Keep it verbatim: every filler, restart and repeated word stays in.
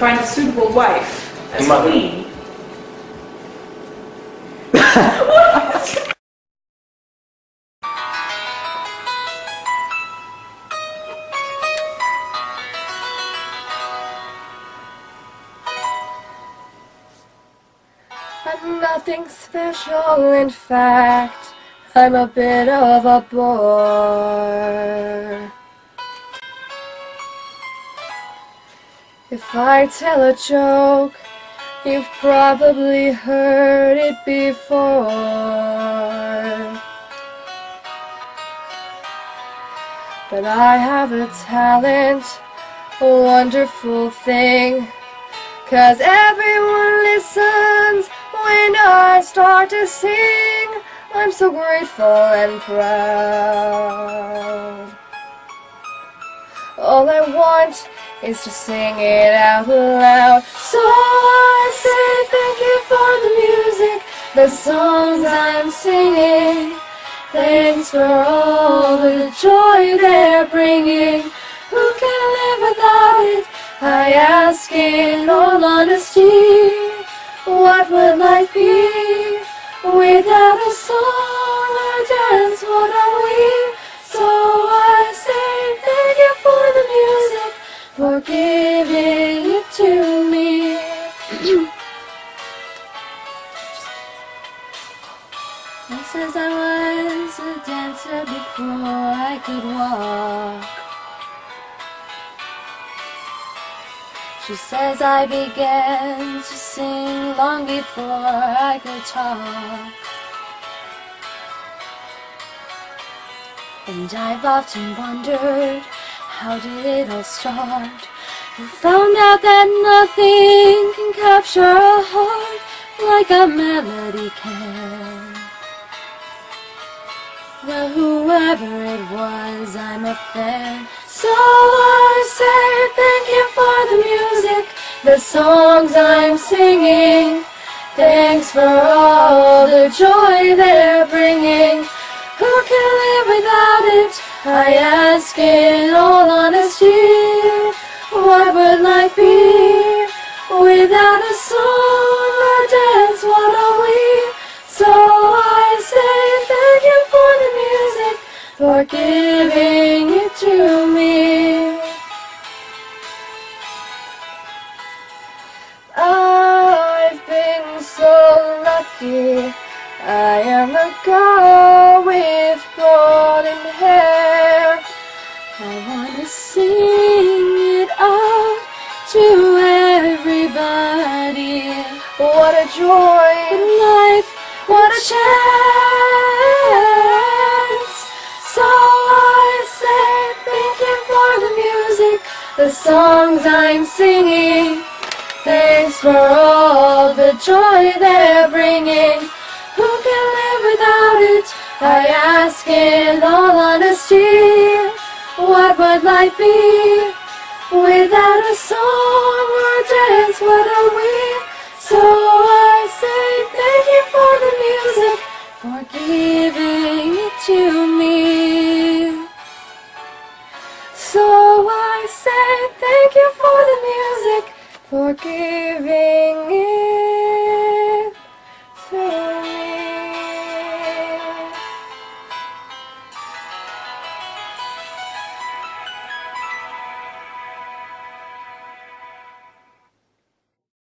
find a suitable wife as Mother. queen. I'm nothing special, in fact, I'm a bit of a bore. If I tell a joke, you've probably heard it before. But I have a talent, a wonderful thing, 'cause everyone listens when I start to sing. I'm so grateful and proud. All I want is to sing it out loud. So I say thank you for the music, the songs I'm singing. Thanks for all the joy they're bringing. Who can live without it? I ask in all honesty. What would life be without a song or dance? What are we? So I say thank you for the music, for giving it to me. He says I was a dancer before I could walk. She says I began to sing long before I could talk. And I've often wondered, how did it all start? I found out that nothing can capture a heart like a melody can. Well, whoever it was, I'm a fan. So I say thank you for the music, the songs I'm singing. Thanks for all the joy they're bringing. Who can live without it? I ask in all honesty. What would life be without a song or dance? What are we? So I say thank you for the music, for giving it to me. I've been so lucky. I am a girl with golden hair. I wanna sing it out to everybody. What a joy in life, what a chance. So I say thank you for the music, the songs I'm singing. Thanks for all the joy they're bringing. Who can live without it? I ask in all honesty. What would life be without a song or dance? What are we? So I say thank you for the music, for giving it to me. So I say thank you for the music, for giving it